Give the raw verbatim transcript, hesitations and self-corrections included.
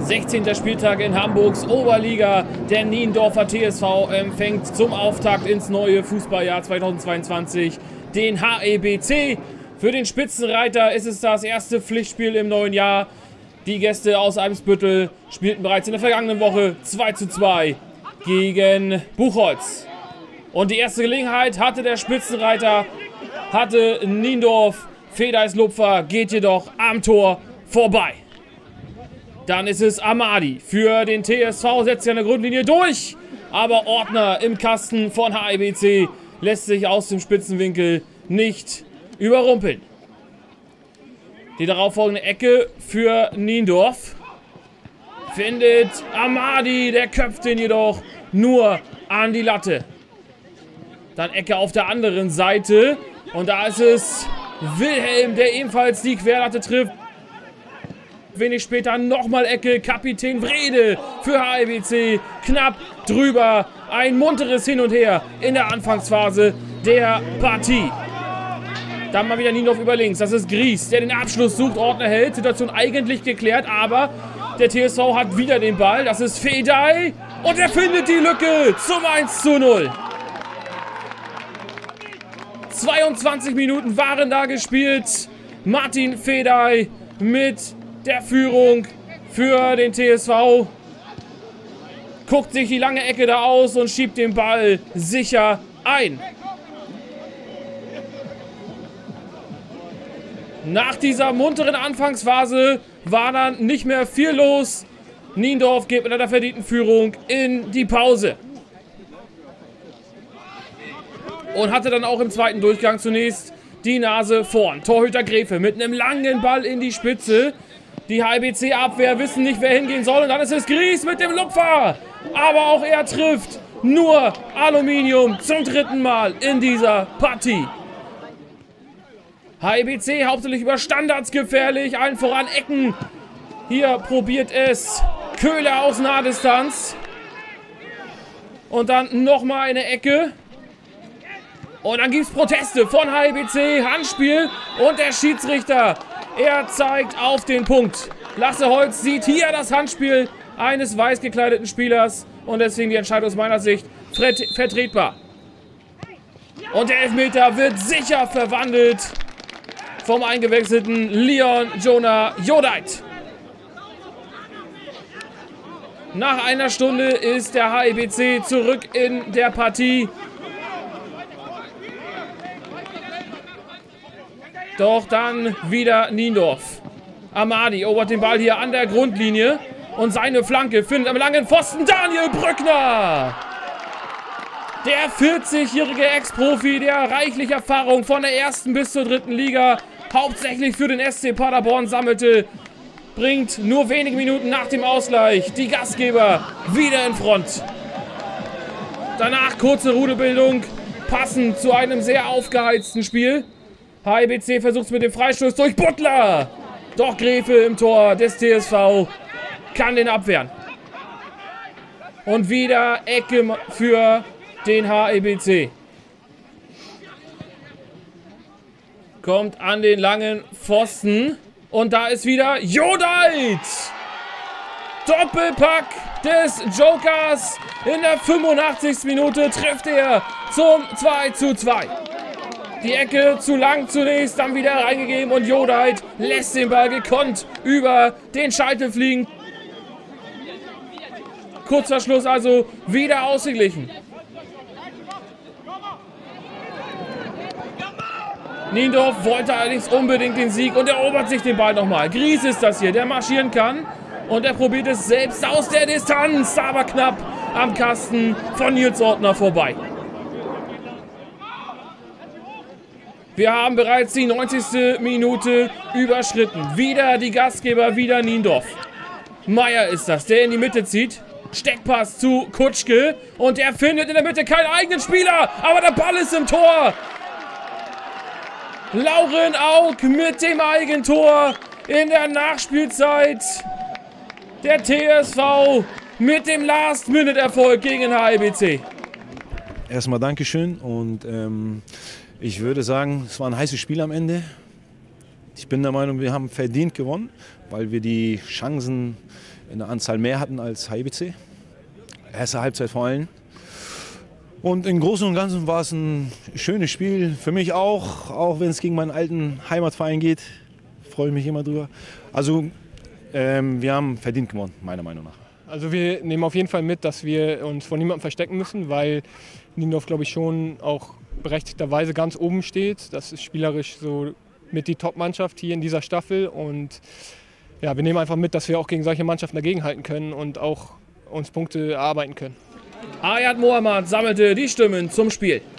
sechzehnter Spieltag in Hamburgs Oberliga. Der Niendorfer T S V empfängt zum Auftakt ins neue Fußballjahr zweitausendzweiundzwanzig den H E B C. Für den Spitzenreiter ist es das erste Pflichtspiel im neuen Jahr. Die Gäste aus Eimsbüttel spielten bereits in der vergangenen Woche zwei zu zwei gegen Buchholz. Und die erste Gelegenheit hatte der Spitzenreiter, hatte Niendorf. Fedeis Lupfer geht jedoch am Tor vorbei. Dann ist es Amadi für den T S V, setzt sich an der Grundlinie durch. Aber Ordner im Kasten von H E B C lässt sich aus dem Spitzenwinkel nicht überrumpeln. Die darauffolgende Ecke für Niendorf findet Amadi, der köpft den jedoch nur an die Latte. Dann Ecke auf der anderen Seite und da ist es Wilhelm, der ebenfalls die Querlatte trifft. Wenig später nochmal Ecke, Kapitän Wrede für H E B C, knapp drüber, ein munteres Hin und Her in der Anfangsphase der Partie. Dann mal wieder Niendorf über links, das ist Gries, der den Abschluss sucht, Ordner hält, Situation eigentlich geklärt, aber der T S V hat wieder den Ball, das ist Fedei und er findet die Lücke zum eins zu null. zweiundzwanzig Minuten waren da gespielt, Martin Fedei mit der Führung für den T S V. Guckt sich die lange Ecke da aus und schiebt den Ball sicher ein. Nach dieser munteren Anfangsphase war dann nicht mehr viel los. Niendorf geht mit einer verdienten Führung in die Pause. Und hatte dann auch im zweiten Durchgang zunächst die Nase vorn. Torhüter Gräfe mit einem langen Ball in die Spitze. Die H E B C-Abwehr wissen nicht, wer hingehen soll. Und dann ist es Gries mit dem Lupfer. Aber auch er trifft nur Aluminium zum dritten Mal in dieser Partie. H E B C hauptsächlich über Standards gefährlich. Allen voran Ecken. Hier probiert es Köhler aus Nahdistanz. Und dann nochmal eine Ecke. Und dann gibt es Proteste von H E B C. Handspiel. Und der Schiedsrichter, er zeigt auf den Punkt. Lasse Holz sieht hier das Handspiel eines weiß gekleideten Spielers. Und deswegen die Entscheidung aus meiner Sicht vertretbar. Und der Elfmeter wird sicher verwandelt vom eingewechselten Leon Jonah Jodait. Nach einer Stunde ist der H E B C zurück in der Partie. Doch dann wieder Niendorf. Amadi erobert den Ball hier an der Grundlinie. Und seine Flanke findet am langen Pfosten Daniel Brückner. Der vierzigjährige Ex-Profi, der reichlich Erfahrung von der ersten bis zur dritten Liga hauptsächlich für den S C Paderborn sammelte, bringt nur wenige Minuten nach dem Ausgleich die Gastgeber wieder in Front. Danach kurze Rudelbildung, passend zu einem sehr aufgeheizten Spiel. H E B C versucht es mit dem Freistoß durch Butler. Doch Gräfe im Tor des T S V kann den abwehren. Und wieder Ecke für den H E B C. Kommt an den langen Pfosten. Und da ist wieder Jodait. Doppelpack des Jokers. In der fünfundachtzigsten Minute trifft er zum zwei zu zwei. Die Ecke zu lang zunächst, dann wieder reingegeben und Jodait lässt den Ball gekonnt über den Scheitel fliegen. Kurz vor Schluss also wieder ausgeglichen. Niendorf wollte allerdings unbedingt den Sieg und erobert sich den Ball nochmal. Gries ist das hier, der marschieren kann. Und er probiert es selbst aus der Distanz, aber knapp am Kasten von Nils Ordner vorbei. Wir haben bereits die neunzigste Minute überschritten. Wieder die Gastgeber, wieder Niendorf. Meier ist das, der in die Mitte zieht. Steckpass zu Kutschke. Und der findet in der Mitte keinen eigenen Spieler. Aber der Ball ist im Tor. Lauren Aug mit dem Eigentor in der Nachspielzeit. Der T S V mit dem Last-Minute-Erfolg gegen H E B C. Erstmal Dankeschön und ähm, ich würde sagen, es war ein heißes Spiel am Ende. Ich bin der Meinung, wir haben verdient gewonnen, weil wir die Chancen in der Anzahl mehr hatten als H E B C. Erste Halbzeit vor allem. Und im Großen und Ganzen war es ein schönes Spiel. Für mich auch, auch wenn es gegen meinen alten Heimatverein geht. Freue ich mich immer drüber. Also ähm, wir haben verdient gewonnen, meiner Meinung nach. Also wir nehmen auf jeden Fall mit, dass wir uns vor niemandem verstecken müssen, weil Niendorf, glaube ich, schon auch berechtigterweise ganz oben steht. Das ist spielerisch so mit die Top-Mannschaft hier in dieser Staffel. Und ja, wir nehmen einfach mit, dass wir auch gegen solche Mannschaften dagegenhalten können und auch uns Punkte erarbeiten können. Ayat Mohammad sammelte die Stimmen zum Spiel.